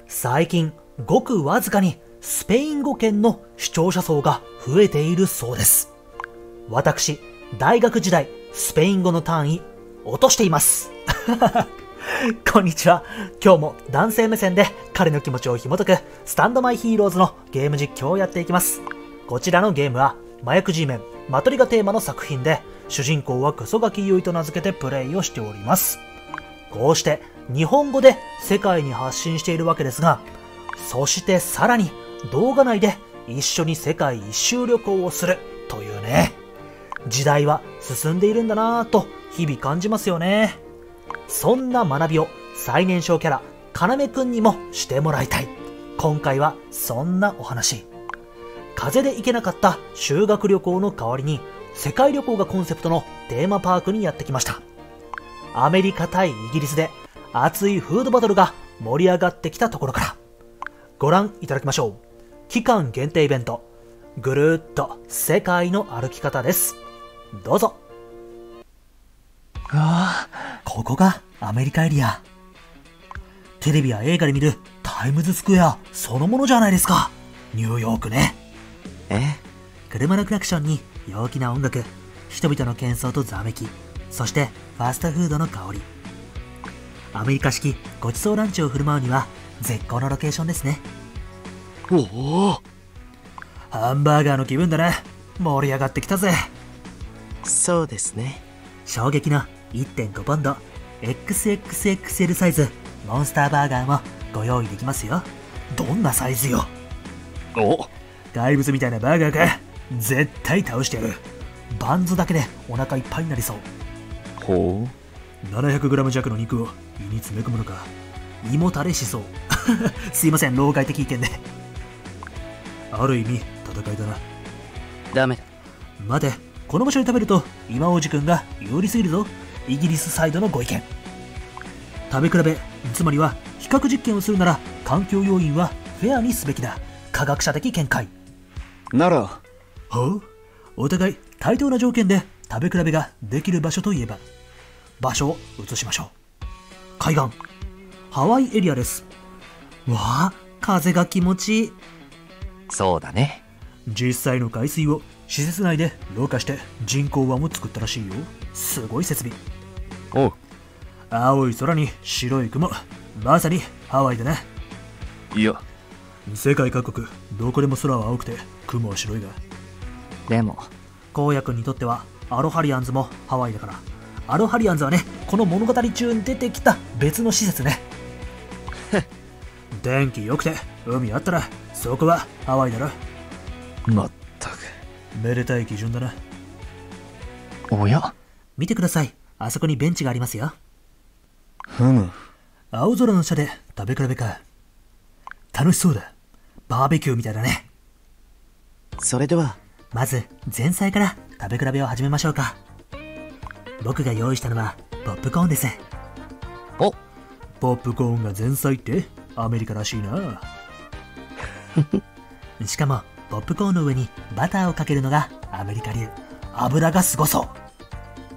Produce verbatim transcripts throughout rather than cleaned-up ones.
最近ごくわずかにスペイン語圏の視聴者層が増えているそうです。私、大学時代スペイン語の単位落としています。こんにちは。今日も男性目線で彼の気持ちを紐解くスタンドマイヒーローズのゲーム実況をやっていきます。こちらのゲームは麻薬 G メンマトリがテーマの作品で、主人公はクソガキユイと名付けてプレイをしております。こうして日本語で世界に発信しているわけですが、そしてさらに動画内で一緒に世界一周旅行をするというね、時代は進んでいるんだなぁと日々感じますよね。そんな学びを最年少キャラかなめくんにもしてもらいたい。今回はそんなお話。風邪で行けなかった修学旅行の代わりに世界旅行がコンセプトのテーマパークにやってきました。アメリカ対イギリスで熱いフードバトルが盛り上がってきたところからご覧いただきましょう。期間限定イベント、ぐるーっと世界の歩き方です。どうぞ。 うわぁ、ここがアメリカエリア。テレビや映画で見るタイムズスクエアそのものじゃないですか。ニューヨークね。 え車のクラクションに陽気な音楽、人々の喧騒とざわめき、そしてファストフードの香り。アメリカ式ごちそうランチを振る舞うには絶好のロケーションですね。 おお、 ハンバーガーの気分だね。盛り上がってきたぜ。 そうですね。 衝撃の いってんご ポンド エックスエックスエックスエル サイズモンスターバーガーもご用意できますよ。どんなサイズよ。 お、 怪物みたいなバーガーか。絶対倒してやる。バンズだけでお腹いっぱいになりそう。 ほう ななひゃくグラム 弱の肉を胃に詰め込むのか。胃もたれしそう。すいません、老害的意見で。ある意味戦いだな。 ダメだ。 待て、この場所で食べると今王子くんが有利すぎるぞ。イギリスサイドのご意見。食べ比べ、つまりは比較実験をするなら環境要因はフェアにすべきだ。科学者的見解なら。 ほう、お互い対等な条件で食べ比べができる場所といえば、場所を移しましょう。海岸、ハワイエリアです。わあ、風が気持ちいい。 そうだね。 実際の海水を施設内でろ過して人工湾を作ったらしいよ。すごい設備。 おう。 青い空に白い雲、まさにハワイだな。 いや、 世界各国どこでも空は青くて雲は白いが、 でも荒野君にとってはアロハリアンズもハワイだから。アロハリアンズはね、この物語中に出てきた別の施設ね。天気良くて海あったらそこはハワイだろ。 まったくめでたい基準だな。 おや、 見てください。あそこにベンチがありますよ。 ふむ。 青空の下で食べ比べか。楽しそうだ。バーベキューみたいだね。 それではまず前菜から食べ比べを始めましょうか。僕が用意したのはポップコーンです。 お、 ポップコーンが前菜ってアメリカらしいな。しかもポップコーンの上にバターをかけるのがアメリカ流。油がすごそう。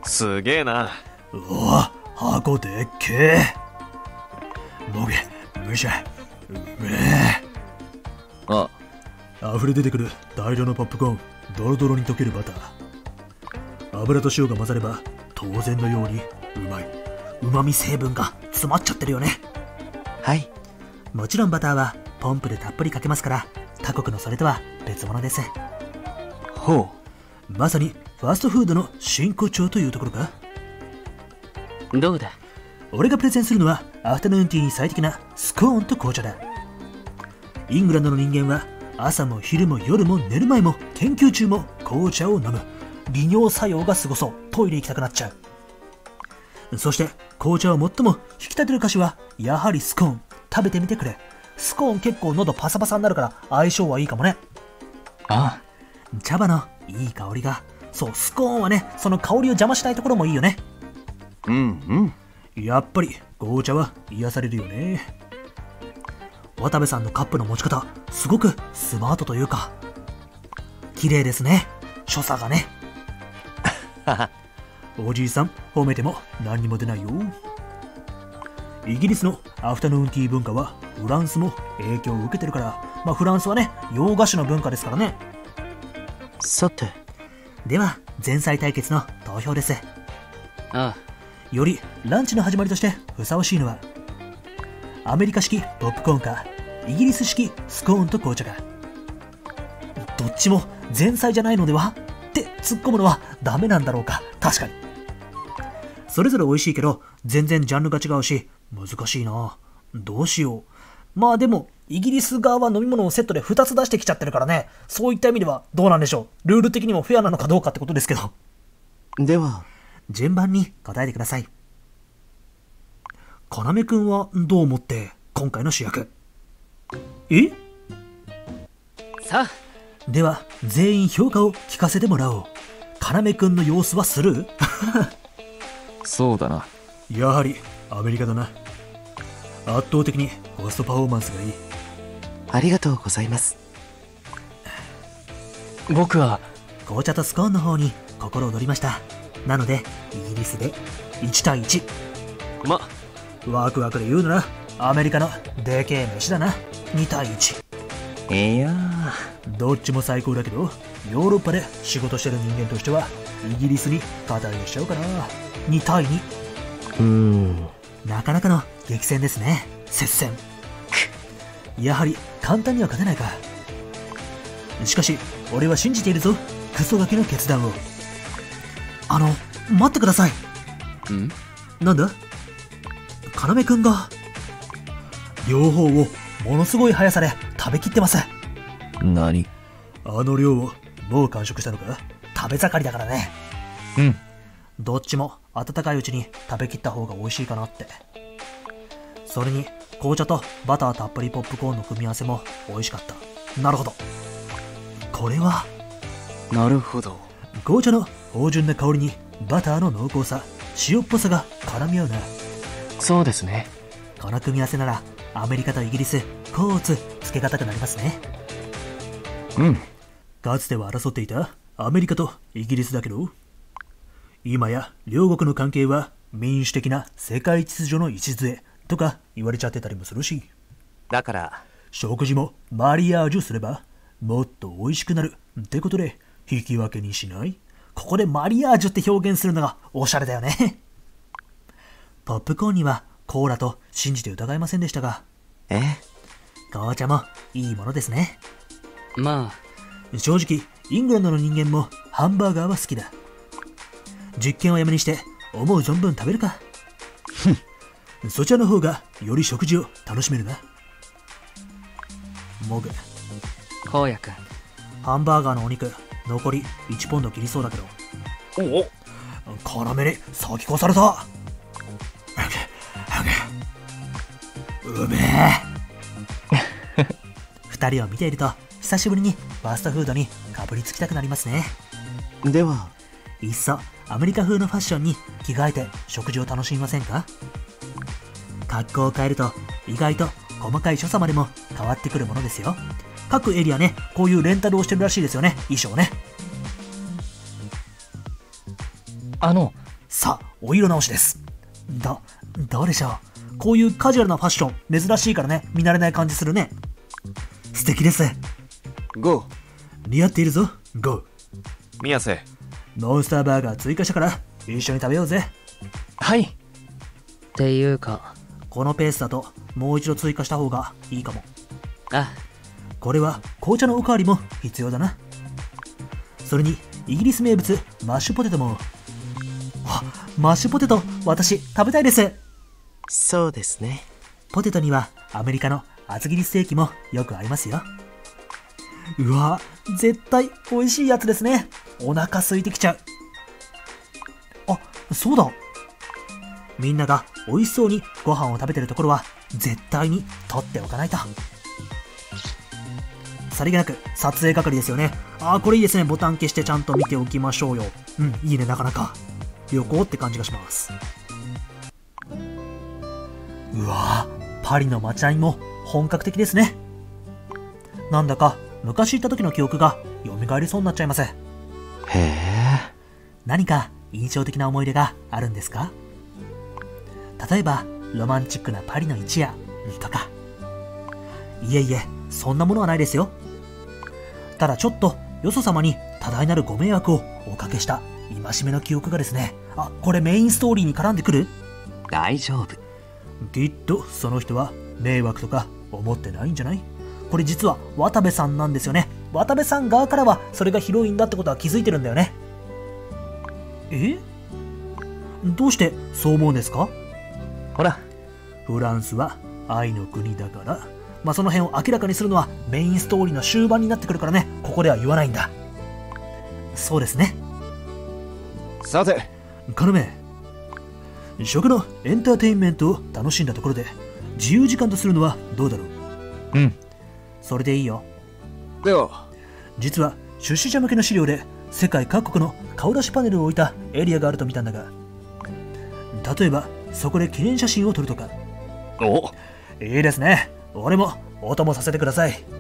すげえな。 うわ、箱でっけえ。もげ、むしゃ、うめえ。 あ、 溢れ出てくる大量のポップコーン、ドロドロに溶けるバター。油と塩が混ざれば当然のようにうまい。うまみ成分が詰まっちゃってるよね。 はい。 もちろんバターはポンプでたっぷりかけますから、他国のそれとは別物です。 ほう、まさにファーストフードの真骨頂というところか。 どうだ。 俺がプレゼンするのはアフタヌーンティーに最適なスコーンと紅茶だ。イングランドの人間は朝も昼も夜も寝る前も研究中も紅茶を飲む。利尿作用がすごそう。トイレ行きたくなっちゃう。そして紅茶を最も引き立てる菓子はやはりスコーン。食べてみてくれ。スコーン結構喉パサパサになるから相性はいいかもね。 ああ、 茶葉のいい香りが。そう、スコーンはね、その香りを邪魔しないところもいいよね。 うんうん。やっぱり紅茶は癒されるよね。渡部さんのカップの持ち方、すごくスマートというか綺麗ですね。所作がね。おじいさん褒めても何にも出ないよ。 イギリスのアフタヌーンティー文化はフランスも影響を受けてるから、まあフランスはね、洋菓子の文化ですからね。 さて。 では、前菜対決の投票です。 ああ。 よりランチの始まりとしてふさわしいのは、アメリカ式ポップコーンか、イギリス式スコーンと紅茶か。どっちも前菜じゃないのではって突っ込むのはダメなんだろうか。確かに。それぞれ美味しいけど、全然ジャンルが違うし、難しいな。どうしよう。まあでも、イギリス側は飲み物をセットでふたつ出してきちゃってるからね。そういった意味ではどうなんでしょう。ルール的にもフェアなのかどうかってことですけど。 では、 順番に答えてください。かなめくんはどう思って今回の主役？え？ さあ。 では、全員評価を聞かせてもらおう。かなめくんの様子はスルー？ そうだな。 やはりアメリカだな。圧倒的にコストパフォーマンスがいい。 ありがとうございます。 僕は紅茶とスコーンの方に心躍りました。なのでイギリスでいちたいいち。 ま、 ワクワクで言うならアメリカのでけえ飯だな。にたいいち。 いやー、どっちも最高だけど、ヨーロッパで仕事してる人間としてはイギリスに肩入れしちゃうかな。にたいに。 うーん、 なかなかの激戦ですね。接戦。やはり簡単には勝てないか。しかし俺は信じているぞ、クソガキの決断を。あの、待ってください。 ん？ なんだ？かなめくんが両方をものすごい速さで食べきってます。 何？ あの量をもう完食したのか？食べ盛りだからね。 うん。 どっちも温かいうちに食べきった方が美味しいかなって。それに紅茶とバターたっぷりポップコーンの組み合わせも美味しかった。なるほど。これはなるほど。 紅茶の芳醇な香りにバターの濃厚さ、塩っぽさが絡み合うな。 そうですね。 この組み合わせならアメリカとイギリス、コーツつけがたくなりますね。 うん。 かつては争っていたアメリカとイギリスだけど、今や両国の関係は民主的な世界秩序の礎とか言われちゃってたりもするし、 だから食事もマリアージュすればもっと美味しくなるってことで引き分けにしない？ここでマリアージュって表現するのがおしゃれだよね。ポップコーンにはコーラと信じて疑いませんでしたが、 え紅茶もいいものですね。 まあ、正直イングランドの人間もハンバーガーは好きだ。実験をやめにして思う存分食べるか。そちらの方がより食事を楽しめるな。もぐ、 荒野くん、 ハンバーガーのお肉残りいちポンド切りそうだけど、 おお、 辛めに先越された。うめえ。二人を見ていると久しぶりにファストフードにかぶりつきたくなりますね。 では、 いっそアメリカ風のファッションに着替えて食事を楽しみませんか？格好を変えると意外と細かい所作までも変わってくるものですよ。各エリアね、こういうレンタルをしてるらしいですよね、衣装ね。 あの、 さあ、お色直しです。ど、どうでしょう。こういうカジュアルなファッション、珍しいからね、見慣れない感じするね。素敵です。 ゴー。 似合っているぞ、ゴー。 宮瀬。 モンスターバーガー追加したから一緒に食べようぜ。 はい。 っていうか、 このペースだともう一度追加した方がいいかも。 あ、 これは紅茶のおかわりも必要だな。それにイギリス名物マッシュポテトも。あ、マッシュポテト私食べたいです。 そうですね。 ポテトにはアメリカの厚切りステーキもよく合いますよ。うわ、絶対美味しいやつですね。お腹空いてきちゃう。あ、そうだ。みんなが美味しそうにご飯を食べてるところは絶対に撮っておかないと。さりげなく撮影係ですよね。あー、これいいですね。ボタン消してちゃんと見ておきましょうよ。うん、いいね、なかなか旅行って感じがします。うわー、パリの街並みも本格的ですね。なんだか昔行った時の記憶が蘇りそうになっちゃいます。 へえ。 何か印象的な思い出があるんですか？例えばロマンチックなパリの一夜とか。いえいえ、そんなものはないですよ。ただちょっとよそ様に多大なるご迷惑をおかけした戒めの記憶がですね。あ、これメインストーリーに絡んでくる？ 大丈夫。 きっとその人は迷惑とか思ってないんじゃない？これ実は渡部さんなんですよね。渡部さん側からはそれがヒロインだってことは気づいてるんだよね。え？どうしてそう思うんですか？ ほら、 フランスは愛の国だから、まあその辺を明らかにするのはメインストーリーの終盤になってくるからね、ここでは言わないんだ。そうですね。 さて、 カルメ、食のエンターテインメントを楽しんだところで自由時間とするのはどうだろう？ うん。 それでいいよ。 では、 実は出資者向けの資料で世界各国の顔出しパネルを置いたエリアがあると見たんだが、例えばそこで記念写真を撮るとか。 お、 いいですね。俺もお供させてください。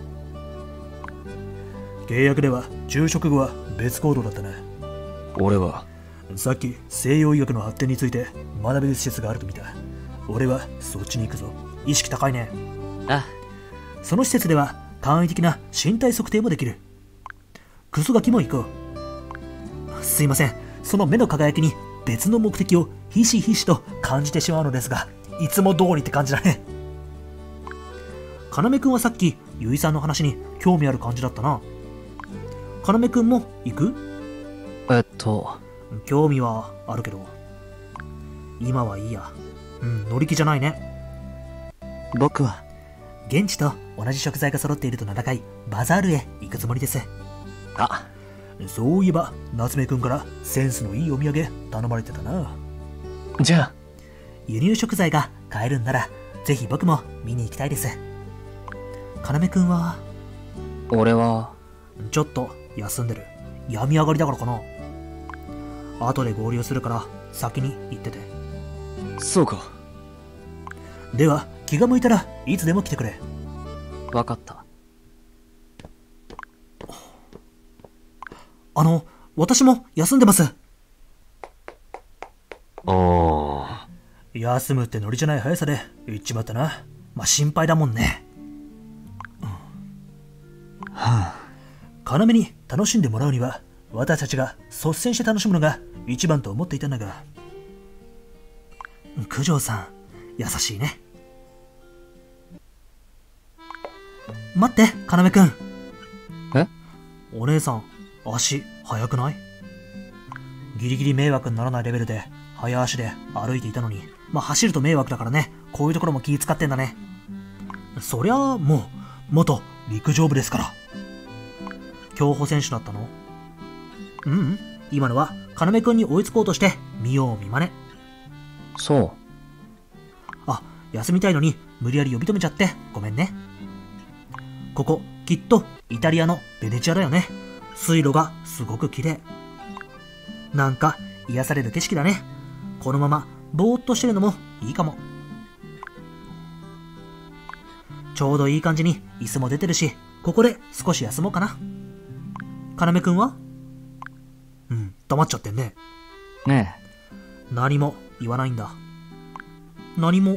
契約では昼食後は別行動だったな。 俺はさっき西洋医学の発展について学べる施設があると見た。俺はそっちに行くぞ。意識高いね。 あ、 その施設では簡易的な身体測定もできる。クソガキも行こう。すいません、その目の輝きに別の目的をひしひしと感じてしまうのですが、いつも通りって感じだね。かなめくんはさっきゆいさんの話に興味ある感じだったな。かなめくんも行く？ えっと興味はあるけど今はいいや。うん、乗り気じゃないね。 僕は現地と同じ食材が揃っていると名高いバザールへ行くつもりです。 あ、 そういえば夏目くんからセンスのいいお土産頼まれてたな。 じゃあ、 輸入食材が買えるんならぜひ僕も見に行きたいです。かなめくんは？ 俺はちょっと休んでる。病み上がりだからかな。後で合流するから先に行ってて。 そうか。 では気が向いたらいつでも来てくれ。 わかった。 あの、私も休んでます。 おー。 休むってノリじゃない速さで行っちまったな。まあ心配だもんね。 はあ、要に楽しんでもらうには私たちが率先して楽しむのが一番と思っていたんだが。九条さん、優しいね。待って、要くん。 え？ お姉さん、足速くない？ギリギリ迷惑にならないレベルで早足で歩いていたのに、まあ走ると迷惑だからね、こういうところも気使ってんだね。そりゃあもう元陸上部ですから。競歩選手だったの？ううん、今のは要くんに追いつこうとして見よう見まね。 そう。 あ、休みたいのに無理やり呼び止めちゃってごめんね。ここきっとイタリアのベネチアだよね。水路がすごく綺麗。なんか癒される景色だね。このままぼーっとしてるのもいいかも。ちょうどいい感じに椅子も出てるし、ここで少し休もうかな。要くんは？うん、黙っちゃってんね。 ね何も言わないんだ。何もって？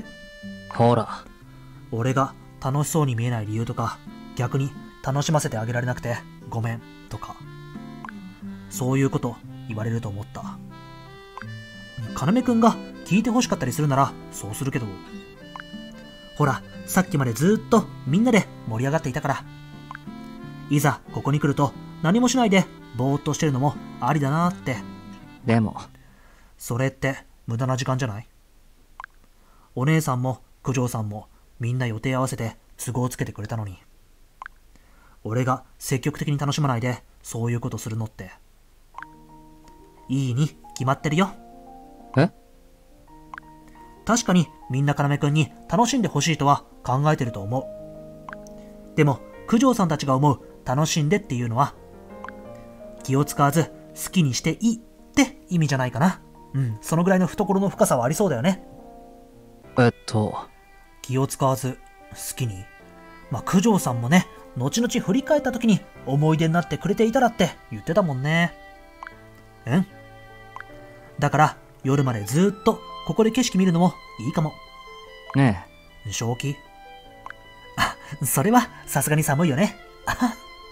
ほら、 俺が楽しそうに見えない理由とか、逆に楽しませてあげられなくてごめんとか、そういうこと言われると思った。要くんが聞いて欲しかったりするならそうするけど、ほらさっきまでずっとみんなで盛り上がっていたから、いざここに来ると何もしないでぼーっとしてるのもありだなーって。 でもそれって無駄な時間じゃない？お姉さんも九条さんもみんな予定合わせて都合つけてくれたのに、俺が積極的に楽しまないでそういうことするのっていいに決まってるよ。 え？ 確かにみんな要くんに楽しんでほしいとは考えてると思う。でも九条さんたちが思う楽しんでっていうのは、気を使わず好きにしていいって意味じゃないかな。うん、そのぐらいの懐の深さはありそうだよね。 えっと気を使わず好きに。まあ九条さんもね、後々振り返った時に思い出になってくれていたらって言ってたもんね。うん。だから夜までずっとここで景色見るのもいいかも。 ね正気？あ、それはさすがに寒いよね。 え、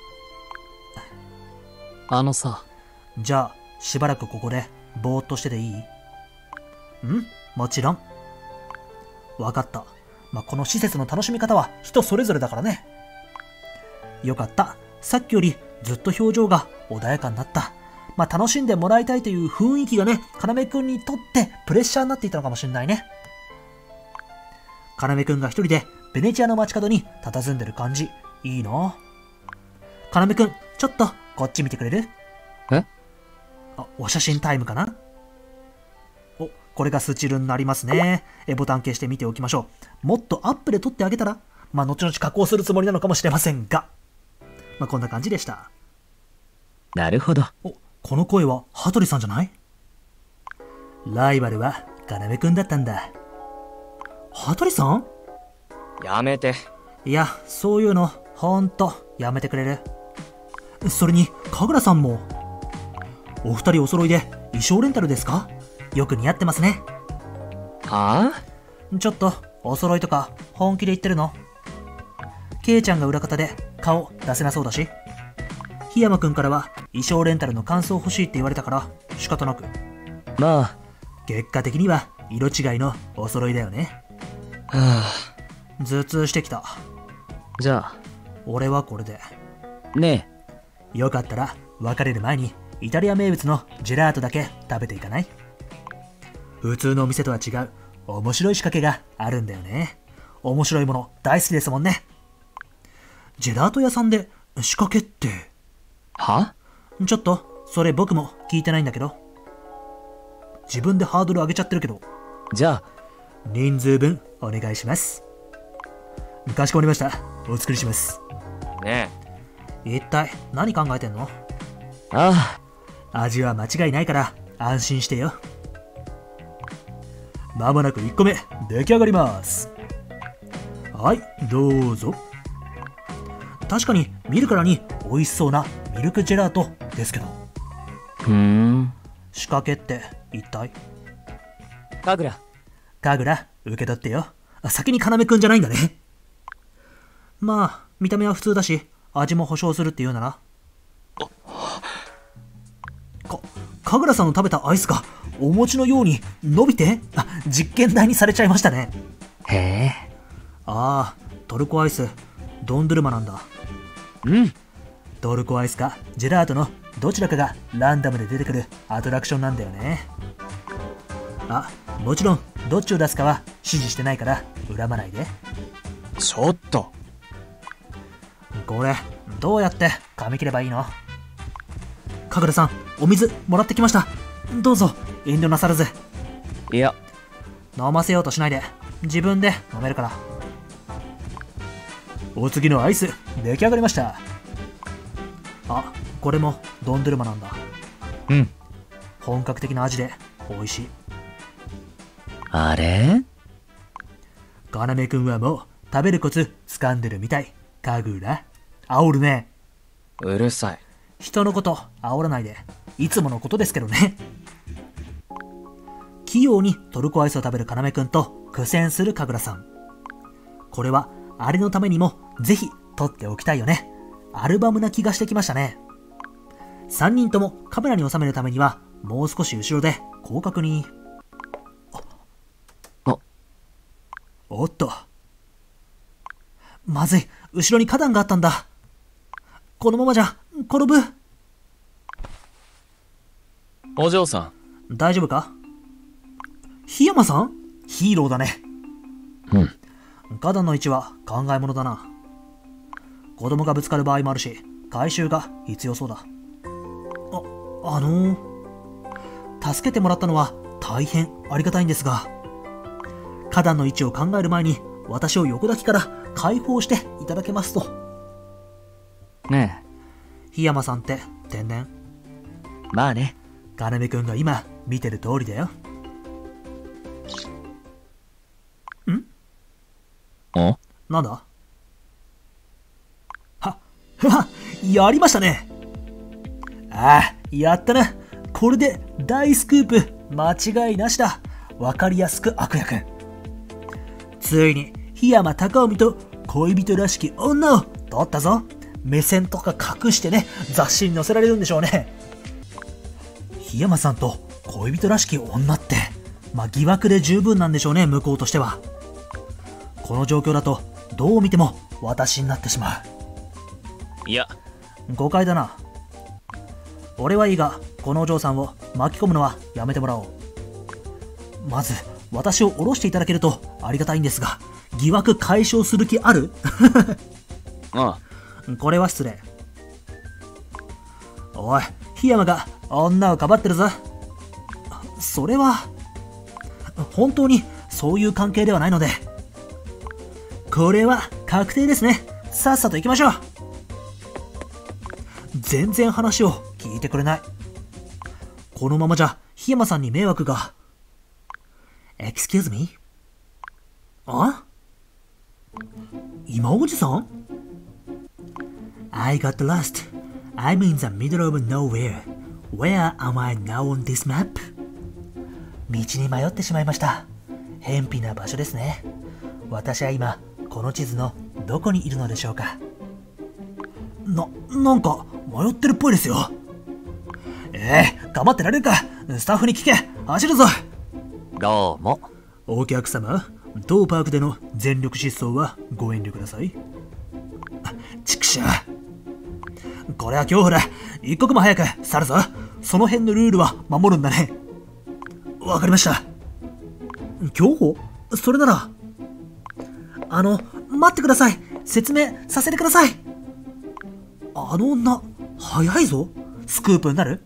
あのさ。 じゃあ、しばらくここでぼーっとしてていい？ん？もちろん。わかった。まあ、この施設の楽しみ方は人それぞれだからね。よかった。さっきよりずっと表情が穏やかになった。まあ、楽しんでもらいたいという雰囲気がね、かなめくんにとってプレッシャーになっていたのかもしれないね。かなめくんが一人でベネチアの街角に佇んでる感じ、いいな。かなめくん、ちょっとこっち見てくれる？ え？ あ、お写真タイムかな？お、これがスチールになりますね。え、ボタン消して見ておきましょう。もっとアップで撮ってあげたら、まあ、後々加工するつもりなのかもしれませんが。まあ、こんな感じでした。 なるほど。 お、この声は羽鳥さんじゃない？ライバルはかなめくんだったんだ。羽鳥さん？ やめて。 いや、そういうの、ほんと、やめてくれる？それに、神楽さんも。お二人お揃いで衣装レンタルですか？よく似合ってますね。 はぁ？ちょっと、お揃いとか、本気で言ってるの？ケイちゃんが裏方で顔出せなそうだし。檜山くんからは衣装レンタルの感想欲しいって言われたから仕方なく。 まあ。 結果的には色違いのお揃いだよね。 はぁ。頭痛してきた。 じゃあ。 俺はこれで。 ねえ。よかったら別れる前にイタリア名物のジェラートだけ食べていかない？普通のお店とは違う面白い仕掛けがあるんだよね。面白いもの大好きですもんね。ジェラート屋さんで仕掛けって。 は？ ちょっと、それ僕も聞いてないんだけど。自分でハードル上げちゃってるけど。 じゃあ、 人数分お願いします。かしこまりました。お作りします。 ねえ。一体何考えてんの？ ああ。味は間違いないから安心してよ。まもなくいっこめ出来上がります。はい、どうぞ。確かに見るからに美味しそうなミルクジェラートですけど。 ふーん。 仕掛けって一体？ かぐら。 かぐら、受け取ってよ。先に要くんじゃないんだね。まあ、見た目は普通だし、味も保証するって言うなら。か、かぐらさんの食べたアイスがお餅のように伸びて、あ、実験台にされちゃいましたね。 へえ。 ああ、トルコアイス、ドンドゥルマなんだ。 うん。 トルコアイスかジェラートのどちらかがランダムで出てくるアトラクションなんだよね。あ、もちろんどっちを出すかは指示してないから恨まないで。 ちょっと。 これどうやって噛み切ればいいの？かぐらさん、お水もらってきました。どうぞ遠慮なさらず。 いや、 飲ませようとしないで、自分で飲めるから。お次のアイス出来上がりました。あ、これもドンドゥルマなんだ。 うん。 本格的な味で美味しい。 あれ？ かなめくんはもう食べるコツ掴んでるみたい。かぐら、煽るね。 うるさい。 人のこと煽らないで。いつものことですけどね。器用にトルコアイスを食べるかなめくんと苦戦するかぐらさん。これはあれのためにもぜひ撮っておきたいよね。アルバムな気がしてきましたね。さんにんともカメラに収めるためにはもう少し後ろで広角に。 あ、 おっと。まずい、後ろに花壇があったんだ。このままじゃ転ぶ。 お嬢さん。大丈夫か？檜山さん？ヒーローだね。 うん。 花壇の位置は考え物だな。子供がぶつかる場合もあるし、回収が必要そうだ。あ、あのー、助けてもらったのは大変ありがたいんですが、花壇の位置を考える前に私を横抱きから解放していただけますと。 ねえ。檜山さんって天然？ まあね。 かなめくんが今見てる通りだよ。ん？ お？ なんだ？は、は、やりましたね。ああ、やったな。これで大スクープ間違いなしだ。 わかりやすく悪役。ついに檜山貴臣と恋人らしき女を撮ったぞ。目線とか隠してね、雑誌に載せられるんでしょうね。檜山さんと恋人らしき女って、まあ疑惑で十分なんでしょうね、向こうとしては。この状況だとどう見ても私になってしまいや、 う。誤解だな。俺はいいが、このお嬢さんを巻き込むのはやめてもらおう。まず私を降ろしていただけるとありがたいんですが、疑惑解消する気ある？ あこれは失礼。おい、檜山が女をかばってるぞ。それは本当にそういう関係ではないので、これは確定ですね。さっさと行きましょう。全然話を聞いてくれない。このままじゃ檜山さんに迷惑が。Excuse me? あ？今おじさん？ I got lost. I'm in the middle of nowhere. Where am I now on this map? 道に迷ってしまいました。偏僻な場所ですね。私は今この地図のどこにいるのでしょうか。な、なんか迷ってるっぽいですよ。ええー、頑張ってられるか。スタッフに聞け。走るぞ。 どうも。 お客様、当パークでの全力疾走はご遠慮ください。ちくしょう。これは恐怖だ。一刻も早く去るぞ。その辺のルールは守るんだね。わかりました。恐怖？それなら。あの、待ってください。説明させてください。あの女、早いぞ。スクープになる？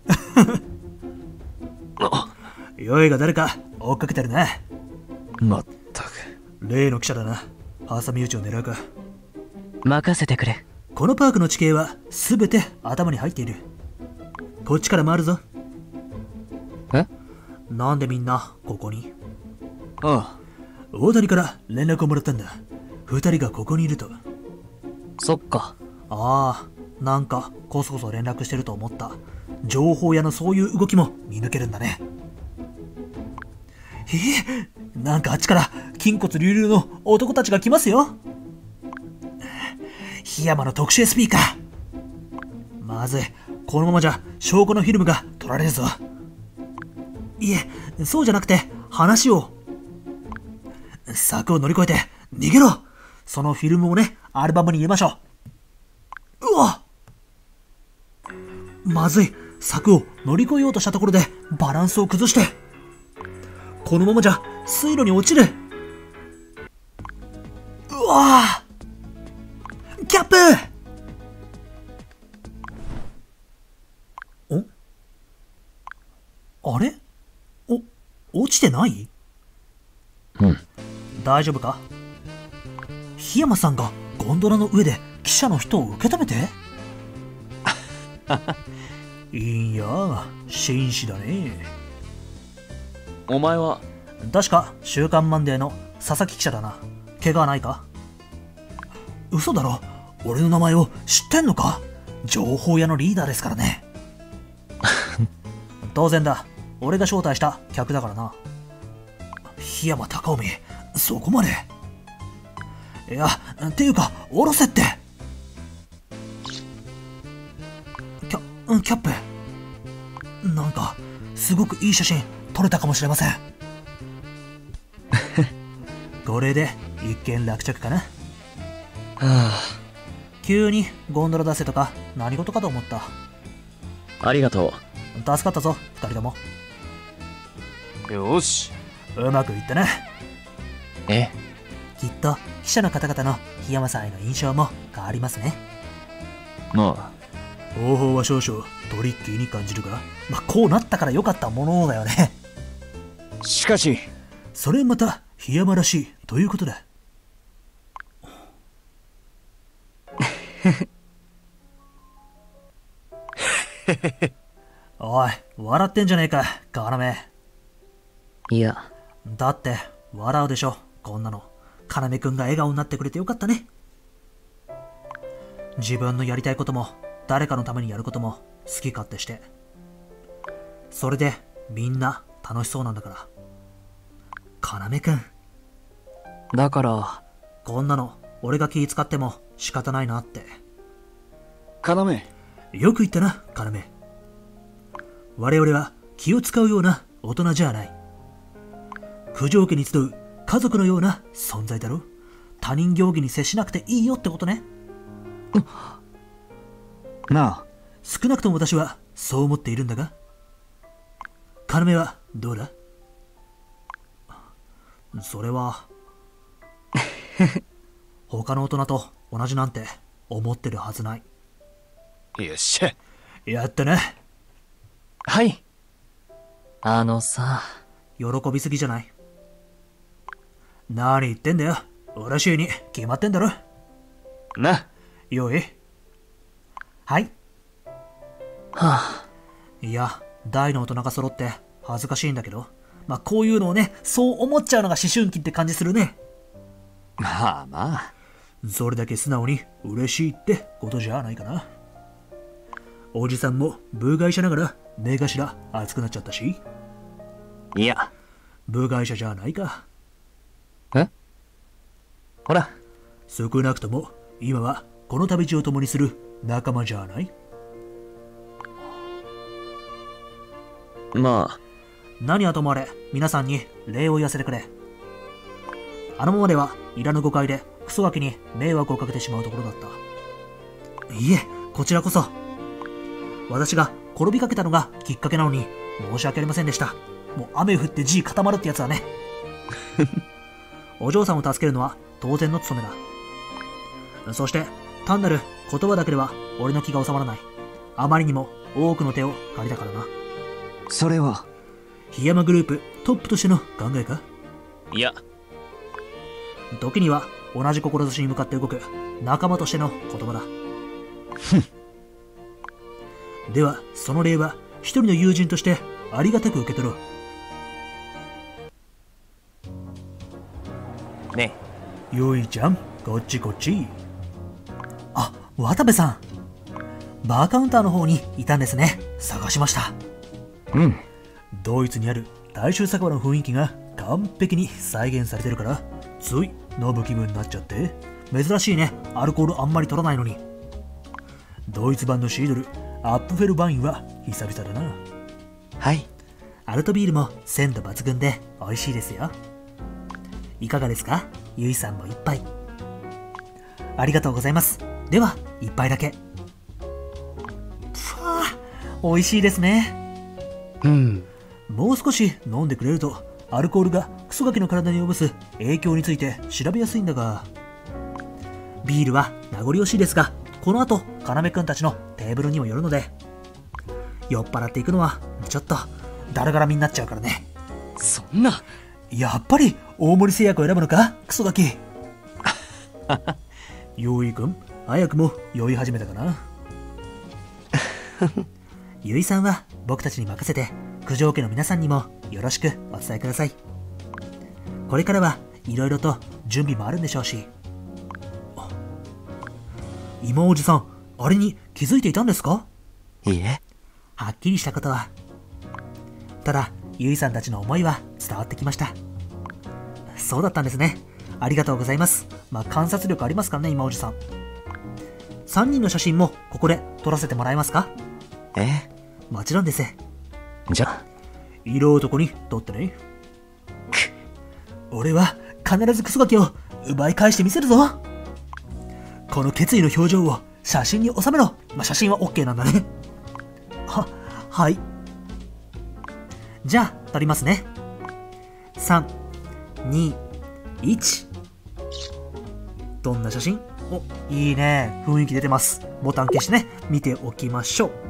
酔いが誰か追っかけてるな。 まったく。 例の記者だな。挟み撃ちを狙うか。 任せてくれ。 このパークの地形はすべて頭に入っている。こっちから回るぞ。 え？ なんでみんなここに？ ああ、 大谷から連絡をもらったんだ。二人がここにいると。 そっか。 ああ、なんかこそこそ連絡してると思った。情報屋のそういう動きも見抜けるんだね。ええ、なんかあっちから筋骨隆々の男たちが来ますよ。檜山の特殊 エスピー か。まずい、このままじゃ証拠のフィルムが取られるぞ。いえ、そうじゃなくて話を。柵を乗り越えて逃げろ。そのフィルムをね、アルバムに入れましょう。うわ、まずい。柵を乗り越えようとしたところでバランスを崩して、このままじゃ水路に落ちる。うわぁ、キャップ。お、あれ？お、落ちてない？ うん。 大丈夫か？檜山さんがゴンドラの上で記者の人を受け止めていいんや、紳士だね。 お前は？ 確か週刊マンデーの佐々木記者だな。怪我はないか？嘘だろ。俺の名前を知ってんのか？情報屋のリーダーですからね。当然だ。俺が招待した客だからな。檜山貴臣、そこまで。いや、っていうか下ろせって。キャ、キャップ。なんかすごくいい写真撮れたかもしれません。これで一件落着かな。はあ。 急にゴンドラ出せとか何事かと思った。 ありがと助かったぞ、二人とも。 う。よし。 うまくいったな。 え？ きっと記者の方々の檜山さんへの印象も変わりますね。 まあ。 方法は少々トリッキーに感じるが、まあ、こうなったから良かったものだよね。 しかし、 それまた檜山らしいということだ。おい、笑ってんじゃねえか、ガラメ。 いや。 だって笑うでしょ、こんなの。カナメくんが笑顔になってくれてよかったね。自分のやりたいことも誰かのためにやることも好き勝手して、それでみんな楽しそうなんだから。 要くん。 だから、 こんなの、俺が気使っても仕方ないなって。 要。 よく言ったな、要。我々は気を使うような大人じゃない。九条家に集う家族のような存在だろ。他人行儀に接しなくていいよってことね。 なあ。 少なくとも私はそう思っているんだが。要はどうだ？それは他の大人と同じなんて思ってるはずない。 よっしゃ。 やったな。 はい。 あのさ。 喜びすぎじゃない。何言ってんだよ。俺衆に決まってんだろ。 な。 よい。はい。 はあ。 いや、大の大人が揃って恥ずかしいんだけど、まあこういうのをね、そう思っちゃうのが思春期って感じするね。 まあまあ。 それだけ素直に嬉しいってことじゃないかな。おじさんも部外者ながら目頭熱くなっちゃったし。 いや、 部外者じゃないか。 え？ ほら。 少なくとも今はこの旅路を共にする仲間じゃない？ まあ。 何はともあれ、皆さんに礼を言わせてくれ。あのままではいらぬ誤解でクソガキに迷惑をかけてしまうところだった。いえ、こちらこそ。私が転びかけたのがきっかけなのに申し訳ありませんでした。もう雨降って地固まるってやつだね。お嬢さんを助けるのは当然の務めだ。そして単なる言葉だけでは俺の気が収まらない。あまりにも多くの手を借りたからな。 それは檜山グループトップとしての考えか？ いや、 時には同じ志に向かって動く仲間としての言葉だ。ではその礼は一人の友人としてありがたく受け取ろう。ねえ。よいちゃん、こっちこっち。あ、渡部さん。バーカウンターの方にいたんですね。探しました。 うん。 ドイツにある大衆酒場の雰囲気が完璧に再現されてるから、つい飲む気分になっちゃって。珍しいね、アルコールあんまり取らないのに。ドイツ版のシードル、アップフェルバインは久々だな。 はい。 アルトビールも鮮度抜群で美味しいですよ。いかがですか？ゆいさんも一杯。ありがとうございます。では、一杯だけ。ふわぁ、美味しいですね。 うん。 もう少し飲んでくれると、アルコールがクソガキの体に及ぼす影響について調べやすいんだが。ビールは名残惜しいですが、この後、要くんたちのテーブルにもよるので、酔っ払っていくのは、ちょっと、だらがらみになっちゃうからね。 そんな。 やっぱり、大森製薬を選ぶのか、クソガキ。よいくん、早くも酔い始めたかな。ゆいさんは僕たちに任せて、九条家の皆さんにもよろしくお伝えください。これからはいろいろと準備もあるんでしょうし。今おじさん、あれに気づいていたんですか？ いいえ。 はっきりしたことは。ただ、ゆいさんたちの思いは伝わってきました。そうだったんですね。ありがとうございます。まあ、観察力ありますからね、今おじさん。さんにんの写真もここで撮らせてもらえますか？ え？ もちろんです。 じゃ、 色男に撮ってね。俺は必ずクソガキを奪い返してみせるぞ。この決意の表情を写真に収めろ。まあ、写真は OK なんだね。は、はい。じゃあ、撮りますね。さん、に、いち。どんな写真？お、いいね。雰囲気出てます。ボタン消してね、見ておきましょう。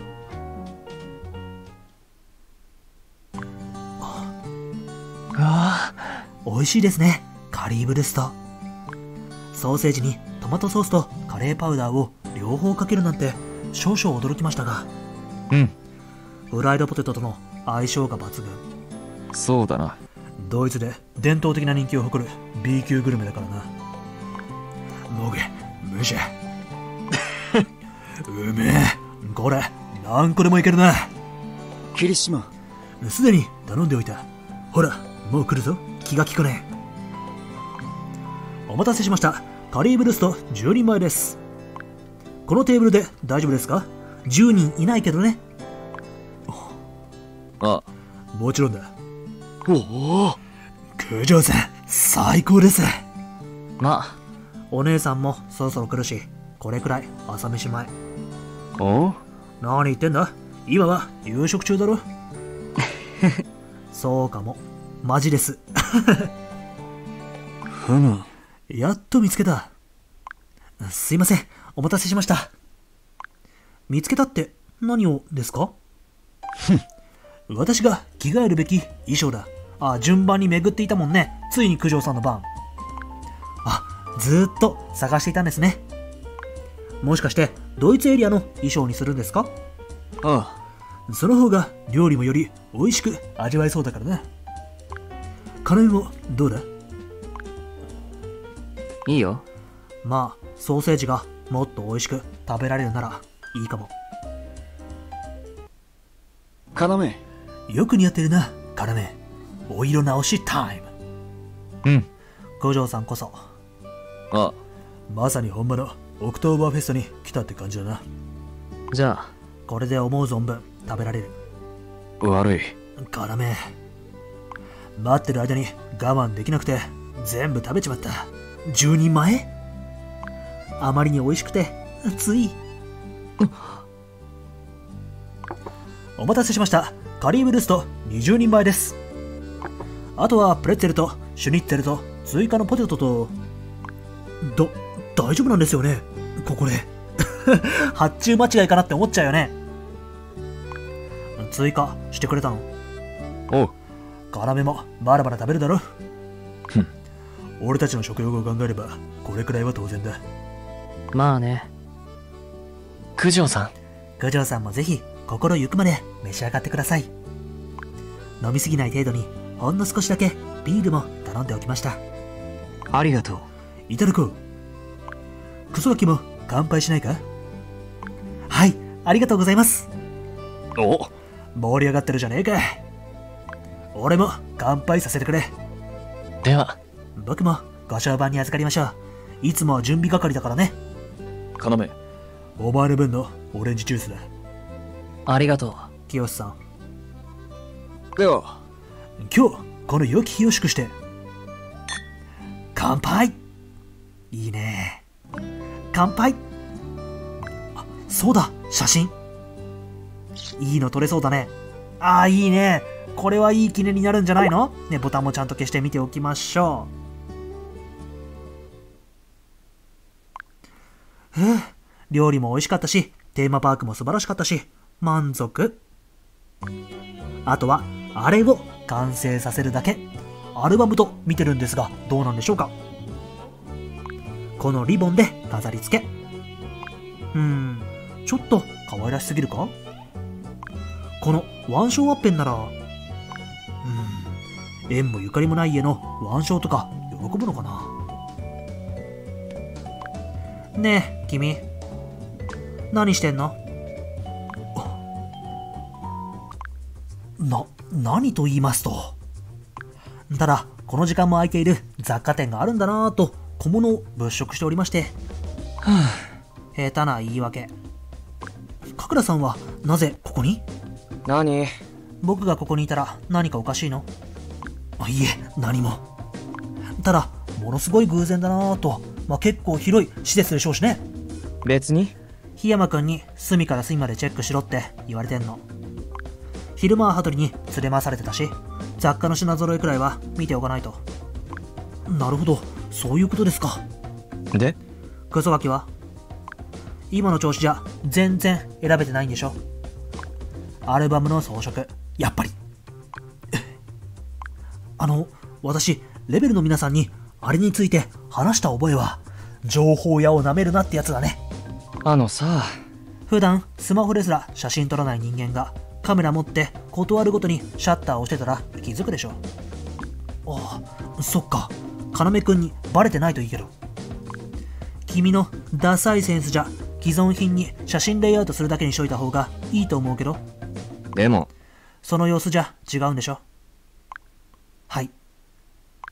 ああ、 美味しいですね。カリーブルスト。ソーセージにトマトソースとカレーパウダーを両方かけるなんて少々驚きましたが。 うん。 フライドポテトとの相性が抜群。 そうだな。 ドイツで伝統的な人気を誇る B 級グルメだからな。もげ、むしゃ。うめえ。これ、何個でもいけるな。 霧島。 すでに頼んでおいた。ほら、もう来るぞ。 気が利くね。お待たせしました。カリーブルストじゅうにんまえです。このテーブルで大丈夫ですか？ じゅう 人いないけどね。 あ、 もちろんだ。 おお、 九条さん、最高です。 まあ。 お姉さんもそろそろ来るし、これくらい朝飯前。 おう？ 何言ってんだ？今は夕食中だろ。そうかも。マジです。 ふむ。 やっと見つけた。すいません、お待たせしました。見つけたって何をですか？私が着替えるべき衣装だ。あ、順番に巡っていたもんね。ついに九条さんの番。あ、ずーっと探していたんですね。もしかしてドイツエリアの衣装にするんですか？ ああ、その方が料理もより美味しく味わえそうだからな。金もどうだ？ いいよ。 まあ、ソーセージがもっと美味しく食べられるならいいかも。 要。 よく似合ってるな、要。お色直しタイム。 うん。 五条さんこそ。 あ、 まさに本場のオクトーバーフェストに来たって感じだな。 じゃあ。 これで思う存分食べられる。 悪い。 要。待ってる間に我慢できなくて全部食べちまった。じゅうにんまえ？あまりに美味しくてつい。お待たせしました。カリーブルストにじゅうにんまえです。あとはプレッツェルとシュニッツェルと追加のポテトと。だ、大丈夫なんですよね、ここで。発注間違いかなって思っちゃうよね。追加してくれたの？ おう。 要もバラバラ食べるだろ。 ふん。 俺たちの食欲を考えればこれくらいは当然だ。 まあね。九条さん。 九条さんもぜひ心ゆくまで召し上がってください。飲みすぎない程度にほんの少しだけビールも頼んでおきました。 ありがとう。 いただこう。クソガキも乾杯しないか？はい、ありがとうございます。 お、 盛り上がってるじゃねえか。俺も乾杯させてくれ。 では。 僕もご商売に預かりましょう。いつもは準備係だからね。 要。 お前の分のオレンジジュースだ。 ありがとう。 清さん。 では。 今日この良き日を祝して乾杯。いいね。乾杯。あ、そうだ、写真いいの撮れそうだね。ああ、いいね。これはいい記念になるんじゃないのね。ボタンもちゃんと消して見ておきましょう。ふう、料理も美味しかったし、テーマパークも素晴らしかったし、満足。あとはあれを完成させるだけ。アルバムと見てるんですがどうなんでしょうか。このリボンで飾り付け。うーん、ちょっと可愛らしすぎるか。この腕章ワッペンなら、うーん、縁もゆかりもない家の腕章とか喜ぶのかな。ねえ君、何してんの？な、何と言いますと、ただこの時間も空いている雑貨店があるんだなぁと小物を物色しておりまして。はあ、下手な言い訳。かくらさんはなぜここに？ 何？ 僕がここにいたら何かおかしいの？いいえ、何も。ただものすごい偶然だなぁと、まあ、結構広い施設でしょうしね。 別に。 檜山くんに隅から隅までチェックしろって言われてんの。昼間は羽鳥に連れ回されてたし、雑貨の品揃えくらいは見ておかないと。なるほど、そういうことですか。 で、 クソガキは今の調子じゃ全然選べてないんでしょ。アルバムの装飾、やっぱり。あの、私レベルの皆さんにあれについて話した覚えは、情報屋をなめるなってやつだね。 あのさ、 普段スマホですら写真撮らない人間がカメラ持って断るごとにシャッターを押してたら気づくでしょ。ああ、そっか。要くんにバレてないといいけど。君のダサいセンスじゃ既存品に写真レイアウトするだけにしといた方がいいと思うけど。 でもその様子じゃ違うんでしょ。はい。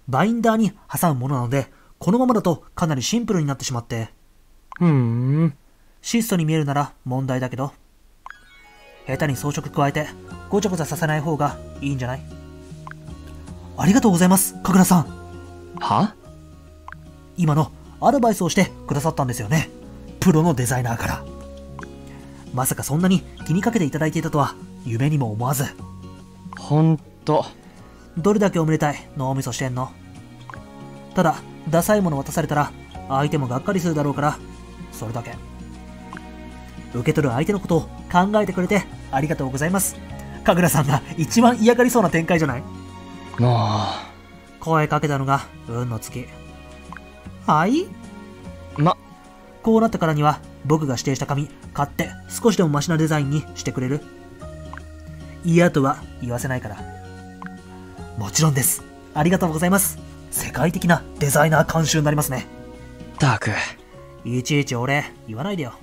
バインダーに挟むものなので、このままだとかなりシンプルになってしまって。 ふーん。 質素に見えるなら問題だけど、下手に装飾加えてごちゃごちゃさせない方がいいんじゃない？ありがとうございます、神楽さん。 は？ 今のアドバイスをしてくださったんですよね。プロのデザイナーから。まさかそんなに気にかけていただいていたとは夢にも思わず。 ほんと。 どれだけおめでたい脳みそしてんの。ただダサいもの渡されたら相手もがっかりするだろうから、それだけ。受け取る相手のことを考えてくれてありがとうございます。神楽さんが一番嫌がりそうな展開じゃない？ も声かけたのが運の尽き。はい？ う。ま、 こうなったからには僕が指定した紙買って少しでもマシなデザインにしてくれる？嫌とは言わせないから。もちろんです。ありがとうございます。世界的なデザイナー監修になりますね。 たく。 いちいち俺言わないでよ。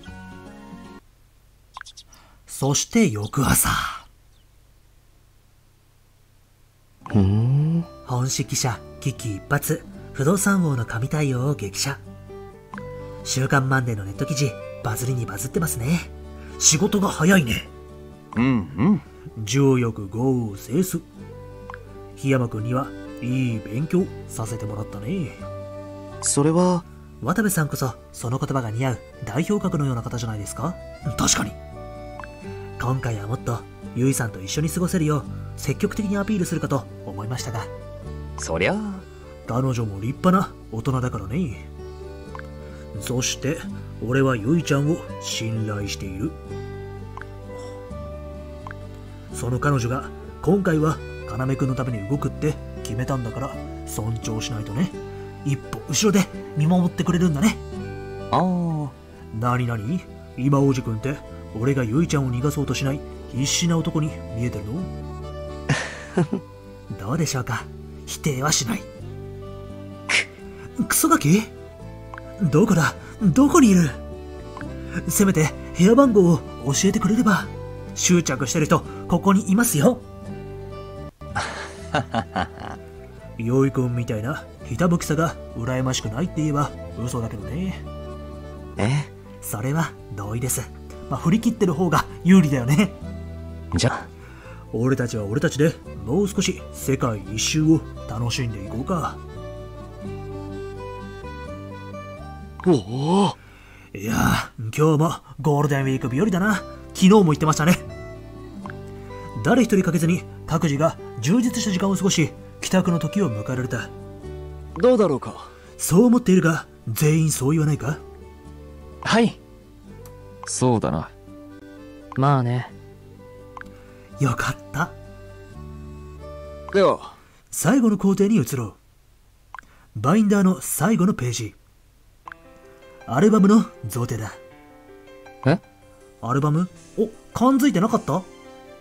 そして翌朝。 ふーん。 本誌記者危機一髪、不動産王の神対応を激写。週刊マンデーのネット記事バズりにバズってますね。仕事が早いね。 うんうん。 上翼豪雨清楚。檜山君にはいい勉強させてもらったね。 それは渡部さんこそその言葉が似合う代表格のような方じゃないですか。確かに。今回はもっとゆいさんと一緒に過ごせるよう積極的にアピールするかと思いましたが、 そりゃ彼女も立派な大人だからね。そして俺はゆいちゃんを信頼している。その彼女が今回は要くんのために動くって決めたんだから尊重しないとね。一歩後ろで見守ってくれるんだね。 ああ。 なになに、今王子くんって俺がゆいちゃんを逃がそうとしない必死な男に見えてるの？どうでしょうか。否定はしない。クソガキ？どこだ？どこにいる？せめて部屋番号を教えてくれれば。執着してる人ここにいますよ。よいくんみたいなひたぶきさが羨ましくないって言えば嘘だけどね。 え？ それは同意です。まあ振り切ってる方が有利だよね。 じゃ俺たちは俺たちでもう少し世界一周を楽しんでいこうか。 おお。 いやー、今日もゴールデンウィーク日和だな。昨日も言ってましたね。誰一人かけずに各自が充実した時間を過ごし、帰宅の時を迎えられた。 どうだろうか。 そう思っているが全員そう言わないか？ はい。 そうだな。 まあね。 よかった。 では最後の工程に移ろう。バインダーの最後のページ。アルバムの贈呈だ。 え？ アルバム？お、感づいてなかった？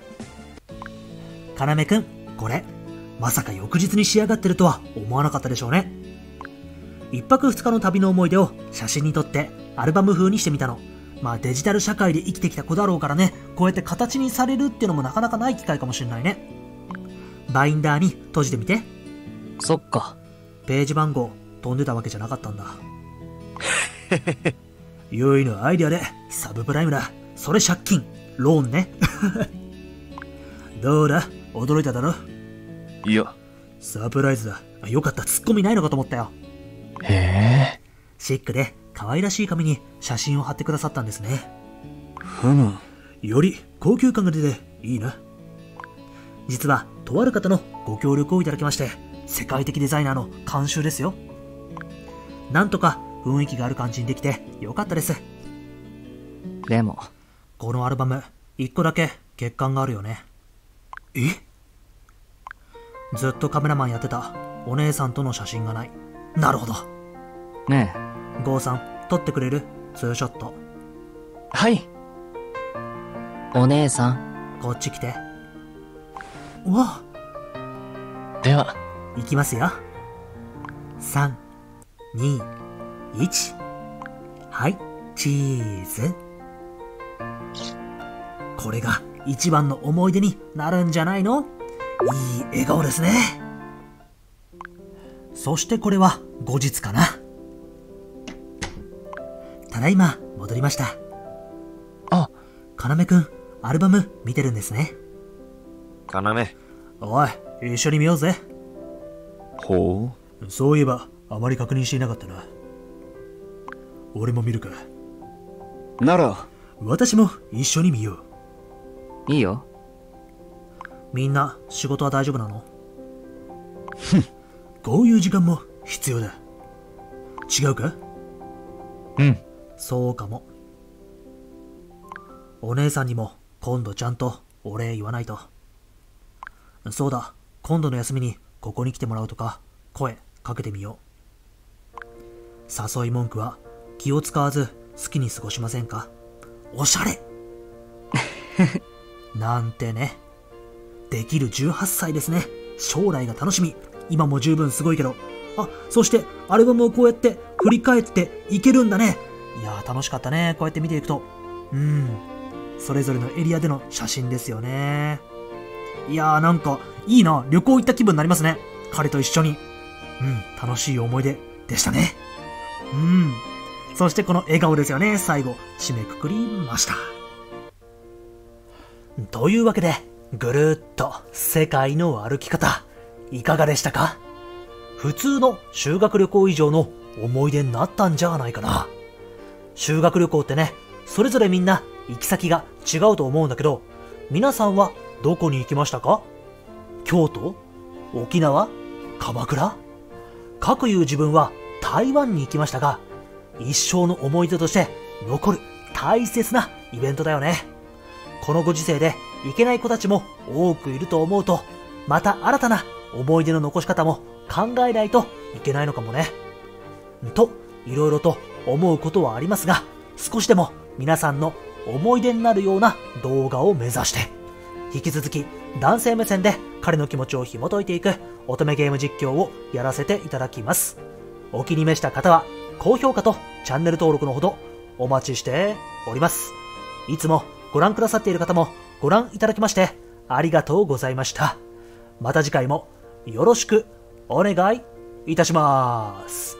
要くん、これまさか翌日に仕上がってるとは思わなかったでしょうね。一泊二日の旅の思い出を写真に撮ってアルバム風にしてみたの。まあデジタル社会で生きてきた子だろうからね、こうやって形にされるっていうのもなかなかない機会かもしれないね。バインダーに閉じてみて。 そっか。 ページ番号飛んでたわけじゃなかったんだ。ゆいのアイデアでサブプライムだ。それ借金ローンね。どうだ、驚いただろ？ いや、 サプライズだ。よかった、ツッコミないのかと思ったよ。 へえ。 シックで可愛らしい紙に写真を貼ってくださったんですね。 ふむ。 より高級感が出ていいな。実はとある方のご協力をいただきまして、世界的デザイナーの監修ですよ。なんとか雰囲気がある感じにできてよかったです。 でもこのアルバム一個だけ欠陥があるよね。え？ずっとカメラマンやってたお姉さんとの写真がない。なるほど。 ねえ。 ゴーさん、撮ってくれる？ツーショット。 はい。お姉さん。 こっち来て。うわ。 では。 いきますよ。さん、に、いち。はい、チーズ。これが一番の思い出になるんじゃないの？いい笑顔ですね。 そしてこれは後日かな。ただいま戻りました。 あ、 かなめくん、アルバム見てるんですね。 かなめ。 おい、一緒に見ようぜ。 ほう。そういえば、あまり確認していなかったな。俺も見るか。 なら、 私も一緒に見よいいよ。 みんな仕事は大丈夫なの？こういう時間も必要だ。違うか？ うん。 そうかも。お姉さんにも今度ちゃんとお礼言わないと。そうだ、今度の休みにここに来てもらうとか声かけてみよう。誘い文句は気を使わず好きに過ごしませんか？おしゃれなんてね。できるじゅうはっさいですね。将来が楽しみ。今も十分すごいけど。あ、そしてアルバムをこうやって振り返っていけるんだね。いやー楽しかったね。こうやって見ていくと。うん。それぞれのエリアでの写真ですよね。いやーなんかいいな。旅行行った気分になりますね。彼と一緒に。うん。楽しい思い出でしたね。うん。そしてこの笑顔ですよね。最後、締めくくりました。というわけで、ぐるーっと世界の歩き方、いかがでしたか？普通の修学旅行以上の思い出になったんじゃないかな。修学旅行ってね、それぞれみんな行き先が違うと思うんだけど、皆さんはどこに行きましたか？京都？沖縄？鎌倉？かくいう自分は台湾に行きましたが、一生の思い出として残る大切なイベントだよね。このご時世で行けない子たちも多くいると思うと、また新たな思い出の残し方も考えないといけないのかもね。と、いろいろと思うことはありますが、少しでも皆さんの思い出になるような動画を目指して、引き続き男性目線で彼の気持ちを紐解いていく乙女ゲーム実況をやらせていただきます。お気に召した方は高評価とチャンネル登録のほどお待ちしております。いつもご覧くださっている方もご覧いただきましてありがとうございました。また次回もよろしくお願いいたします。